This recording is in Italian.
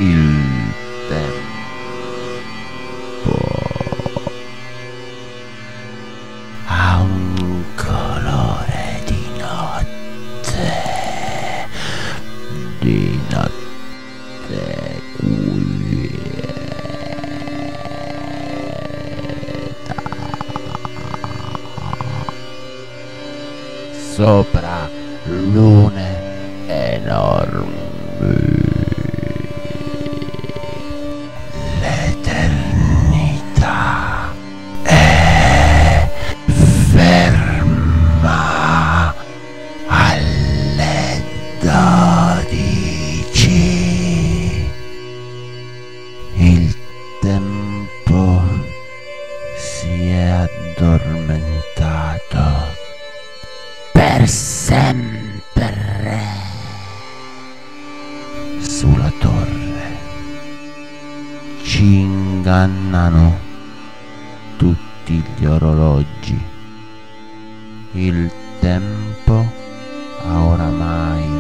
Il tempo ha un colore di notte quieta, sopra lune enormi. L'eternità è ferma alle 12. Il tempo si è addormentato per sempre sulla torre. Ci ingannano tutti gli orologi. Il tempo ha oramai